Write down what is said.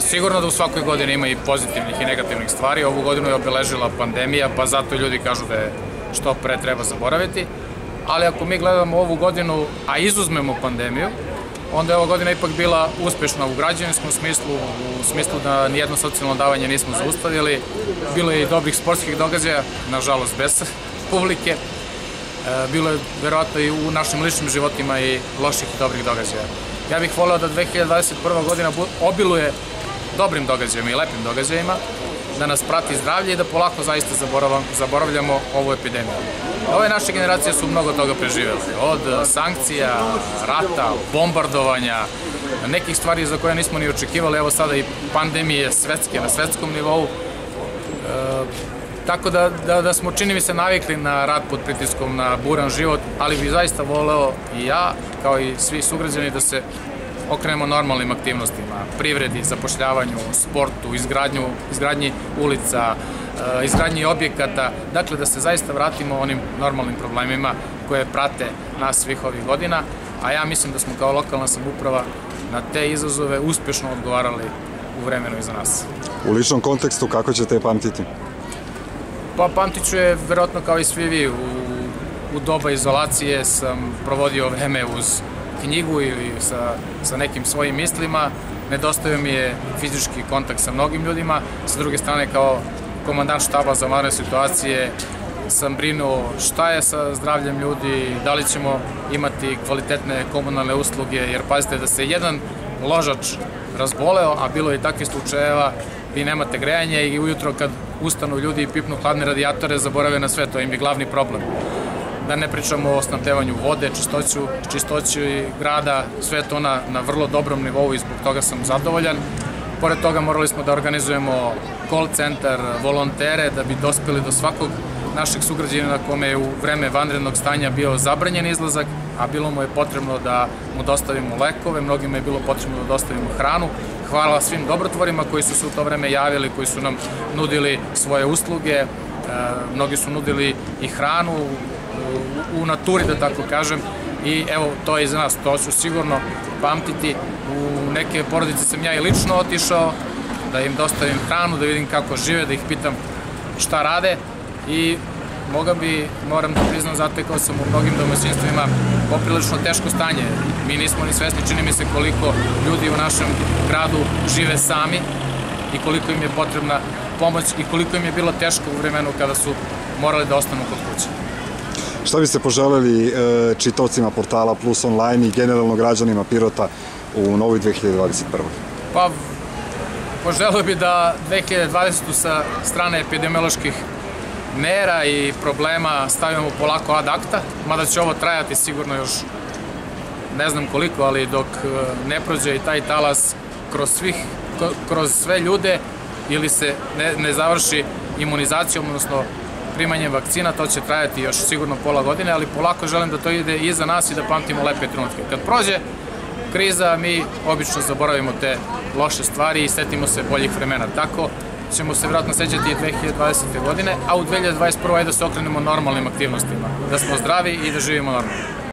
Sigurno da u svakoj godini ima i pozitivnih i negativnih stvari. Ovu godinu je obeležila pandemija, pa zato ljudi kažu da je što pre treba zaboraviti. Ali ako mi gledamo ovu godinu, a izuzmemo pandemiju, onda je ova godina ipak bila uspešna u građevinskom smislu, u smislu da nijedno socijalno davanje nismo zaustavili. Bilo je i dobrih sportskih događaja, nažalost bez publike. Bilo je verovatno i u našim ličnim životima i loših i dobrih događaja. Ja bih voleo da 2021. godina obiluje dobrim događajima i lepim događajima, da nas prati zdravlje i da polako zaista zaboravljamo ovu epidemiju. Ove naše generacije su mnogo toga preživjeli, od sankcija, rata, bombardovanja, nekih stvari za koje nismo ni očekivali, evo sada i pandemije svetske, na svetskom nivou. Tako da smo, čini mi se, navikli na rad pod pritiskom, na buran život, ali bi zaista voleo i ja, kao i svi sugrađani, da se okrenemo normalnim aktivnostima, privredi, zapošljavanju, sportu, izgradnji ulica, izgradnji objekata, dakle da se zaista vratimo onim normalnim problemima koje prate nas svih ovih godina, a ja mislim da smo kao lokalna samouprava na te izazove uspješno odgovarali u vremenu iza nas. U ličnom kontekstu kako ćete je pamtiti? Pa pamtit ću je verovatno kao i svi vi. U doba izolacije sam provodio vreme uz knjigu ili sa nekim svojim mislima. Nedostao mi je fizički kontakt sa mnogim ljudima. Sa druge strane, kao komandant štaba za vanredne situacije sam brinuo šta je sa zdravljem ljudi, da li ćemo imati kvalitetne komunalne usluge, jer pazite da se jedan ložač razboleo, a bilo je i takvih slučajeva, vi nemate grejanje i ujutro kad ustanu ljudi i pipnu hladne radijatore, zaborave na sve, to im je glavni problem. Da ne pričamo o snabdevanju vode, čistoću grada, sve to na vrlo dobrom nivou i zbog toga sam zadovoljan. Pored toga morali smo da organizujemo call centar, volontere, da bi dospeli do svakog našeg sugrađanina kome je u vreme vanrednog stanja bio zabranjen izlazak, a bilo mu je potrebno da mu dostavimo lekove, mnogima je bilo potrebno da dostavimo hranu. Hvala svim dobrotvorima koji su se u to vreme javili, koji su nam nudili svoje usluge, mnogi su nudili i hranu u naturi, da tako kažem, i evo, to je iza nas, to ću sigurno pamtiti. U neke porodice sam ja i lično otišao, da im dostavim hranu, da vidim kako žive, da ih pitam šta rade i moram da priznam, zatekao sam u mnogim domaćinstvima poprilično teško stanje. Mi nismo ni svesni, čini mi se, koliko ljudi u našem gradu žive sami i koliko im je potrebna pomoć i koliko im je bilo teško u vremenu kada su morali da ostanu kod kuće. Šta biste poželjeli čitaocima portala Plus Online i generalno građanima Pirota u novoj 2021. Pa, poželio bi da 2020. sa strane epidemioloških mera i problema stavimo polako ad acta, mada će ovo trajati sigurno još ne znam koliko, ali dok ne prođe i taj talas kroz sve ljude ili se ne završi imunizacijom, odnosno primanjem vakcina, to će trajati još sigurno pola godine, ali polako želim da to ide iza nas i da pamtimo lepe trenutke. Kad prođe kriza, mi obično zaboravimo te loše stvari i setimo se boljih vremena. Tako ćemo se vjerojatno sećati i 2020. godine, a u 2021. da se okrenemo normalnim aktivnostima, da smo zdravi i da živimo normalno.